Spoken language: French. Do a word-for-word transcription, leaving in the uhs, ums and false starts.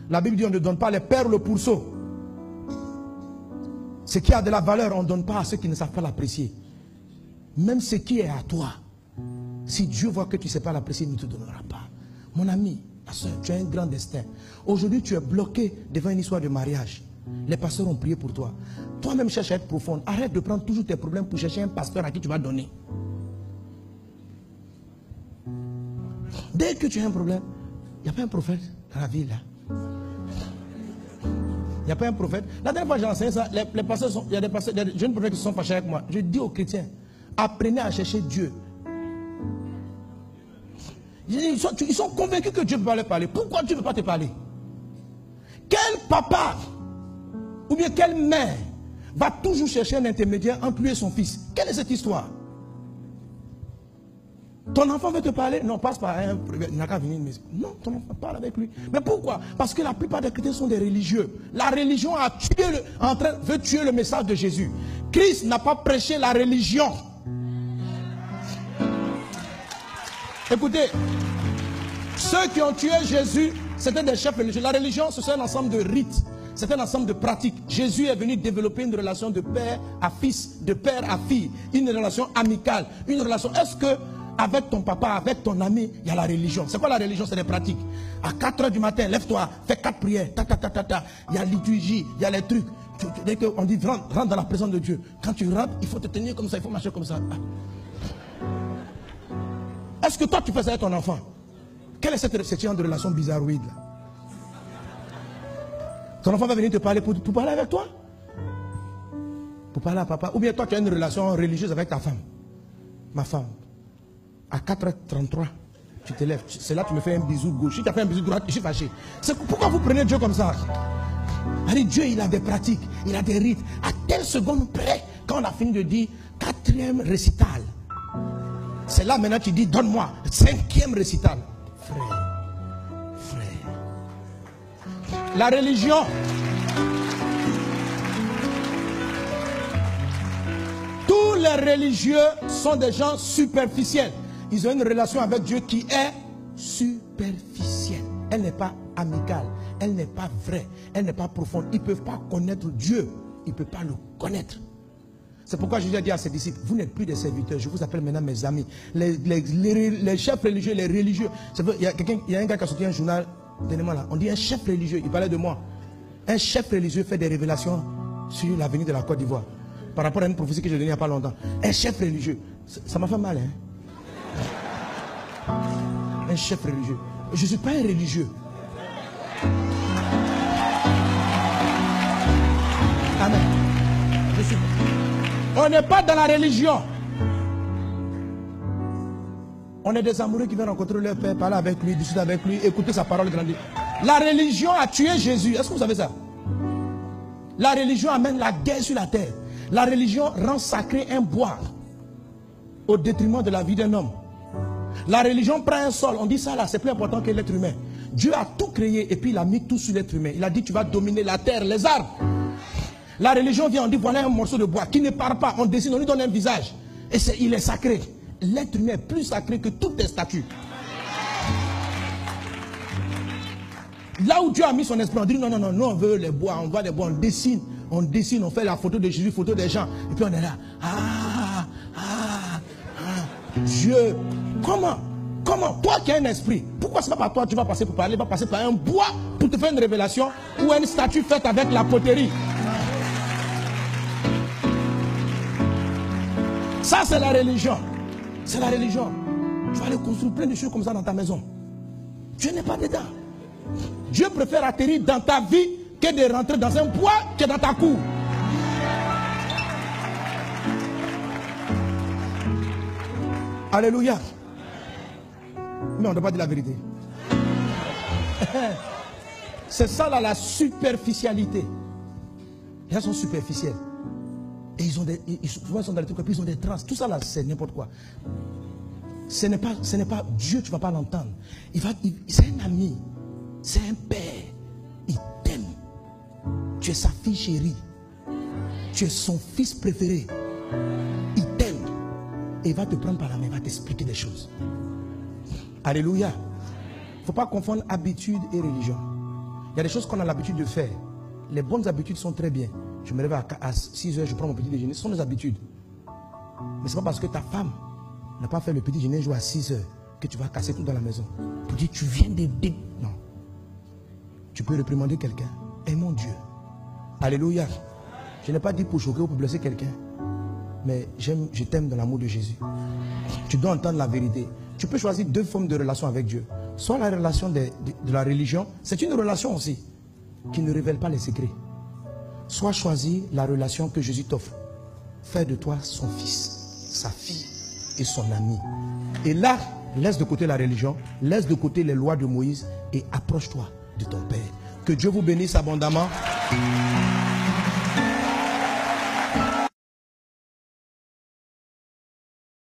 La Bible dit on ne donne pas les perles au pourceau. Ce qui a de la valeur, on ne donne pas à ceux qui ne savent pas l'apprécier. Même ce qui est à toi, si Dieu voit que tu ne sais pas l'apprécier, il ne te donnera pas. Mon ami, ma soeur, tu as un grand destin. Aujourd'hui, tu es bloqué devant une histoire de mariage. Les pasteurs ont prié pour toi. Toi-même, cherche à être profonde. Arrête de prendre toujours tes problèmes pour chercher un pasteur à qui tu vas donner. Dès que tu as un problème, il n'y a pas un prophète dans la ville là. Il n'y a pas un prophète. La dernière fois j'ai enseigné ça, les, les pasteurs sont, il y a des pasteurs, des jeunes prophètes qui sont fâchés avec moi. Je dis aux chrétiens, apprenez à chercher Dieu. Ils sont, ils sont convaincus que Dieu peut leur parler. Pourquoi Dieu ne peut pas te parler? Quel papa ou bien quelle mère va toujours chercher un intermédiaire entre lui et son fils? Quelle est cette histoire? Ton enfant veut te parler? Non, passe par un... Il n'a qu'à venir. Mais... Non, ton enfant parle avec lui. Mais pourquoi? Parce que la plupart des chrétiens sont des religieux. La religion a tué le... en train... veut tuer le message de Jésus. Christ n'a pas prêché la religion. Écoutez, ceux qui ont tué Jésus, c'était des chefs religieux. La religion, c'est un ensemble de rites. C'est un ensemble de pratiques. Jésus est venu développer une relation de père à fils, de père à fille. Une relation amicale. Une relation... Est-ce que avec ton papa, avec ton ami, il y a la religion? C'est quoi la religion? C'est des pratiques. À quatre heures du matin, lève-toi, fais quatre prières. Ta, ta, ta, ta, ta. Il y a la liturgie, il y a les trucs. Dès qu'on dit rentre, rentre dans la présence de Dieu. Quand tu rentres, il faut te tenir comme ça, il faut marcher comme ça. Est-ce que toi tu fais ça avec ton enfant? Quelle est cette, cette genre de relation bizarroïde là? Ton enfant va venir te parler pour, pour parler avec toi? Pour parler à papa? Ou bien toi tu as une relation religieuse avec ta femme? Ma femme, à quatre heures trente-trois, tu te lèves. C'est là que tu me fais un bisou de gauche. Si tu as fait un bisou de droite, je suis fâché. Pourquoi vous prenez Dieu comme ça? Allez, Dieu, il a des pratiques, il a des rites. À telle seconde près, quand on a fini de dire quatrième récital, c'est là maintenant tu dis, donne-moi cinquième récital. Frère, frère. La religion. Tous les religieux sont des gens superficiels. Ils ont une relation avec Dieu qui est superficielle. Elle n'est pas amicale. Elle n'est pas vraie. Elle n'est pas profonde. Ils ne peuvent pas connaître Dieu. Ils ne peuvent pas le connaître. C'est pourquoi Jésus a dit à ses disciples, vous n'êtes plus des serviteurs, je vous appelle maintenant mes amis. Les, les, les, les chefs religieux, les religieux. Il y a, il y a un gars qui a sorti un journal, donnez-moi là, on dit un chef religieux, il parlait de moi. Un chef religieux fait des révélations sur l'avenir de la Côte d'Ivoire. Par rapport à une prophétie que j'ai donnée il n'y a pas longtemps. Un chef religieux. Ça m'a fait mal, hein. Un chef religieux. Je ne suis pas un religieux. Amen. Je suis... On n'est pas dans la religion. On est des amoureux qui viennent rencontrer leur père, parler avec lui, discuter avec lui, écouter sa parole grandir. La religion a tué Jésus. Est-ce que vous savez ça? La religion amène la guerre sur la terre. La religion rend sacré un bois au détriment de la vie d'un homme. La religion prend un sol. On dit ça là, c'est plus important que l'être humain. Dieu a tout créé et puis il a mis tout sur l'être humain. Il a dit tu vas dominer la terre, les arbres. La religion vient, on dit voilà un morceau de bois qui ne part pas. On dessine, on lui donne un visage. Et c'est, il est sacré. L'être humain est plus sacré que toutes les statues. Là où Dieu a mis son esprit, on dit non, non, non, nous on veut les bois, on voit les bois, on dessine, on dessine, on fait la photo de Jésus, photo des gens. Et puis on est là. Ah, ah, ah. Dieu. Comment? Comment? Toi qui as un esprit, pourquoi c'est pas par toi tu vas passer pour parler, tu vas passer par un bois pour te faire une révélation ou une statue faite avec la poterie? Ça c'est la religion. C'est la religion. Tu vas aller construire plein de choses comme ça dans ta maison. Dieu n'est pas dedans. Dieu préfère atterrir dans ta vie que de rentrer dans un bois qui est dans ta cour. Alléluia. Mais on ne doit pas dire la vérité. C'est ça là, la superficialité. Les gens sont superficiels. Et ils ont des, ils, souvent ils sont dans les trucs et puis ils ont des trans. Tout ça là, c'est n'importe quoi. Ce n'est pas, ce n'est pas Dieu, tu ne vas pas l'entendre. Il va, il, c'est un ami, c'est un père. Il t'aime. Tu es sa fille chérie. Tu es son fils préféré. Il t'aime. Et il va te prendre par la main, il va t'expliquer des choses. Alléluia. Il ne faut pas confondre habitude et religion. Il y a des choses qu'on a l'habitude de faire. Les bonnes habitudes sont très bien. Je me réveille à six heures, je prends mon petit déjeuner. Ce sont des habitudes. Mais ce n'est pas parce que ta femme n'a pas fait le petit déjeuner à six heures que tu vas casser tout dans la maison. Pour dire, tu viens de... Non. Tu peux réprimander quelqu'un. Aimons Dieu. Alléluia. Je n'ai pas dit pour choquer ou pour blesser quelqu'un. Mais j'aime, je t'aime dans l'amour de Jésus. Tu dois entendre la vérité. Tu peux choisir deux formes de relation avec Dieu. Soit la relation de, de, de la religion. C'est une relation aussi qui ne révèle pas les secrets. Soit choisir la relation que Jésus t'offre. Faire de toi son fils, sa fille et son ami. Et là, laisse de côté la religion, laisse de côté les lois de Moïse et approche-toi de ton Père. Que Dieu vous bénisse abondamment.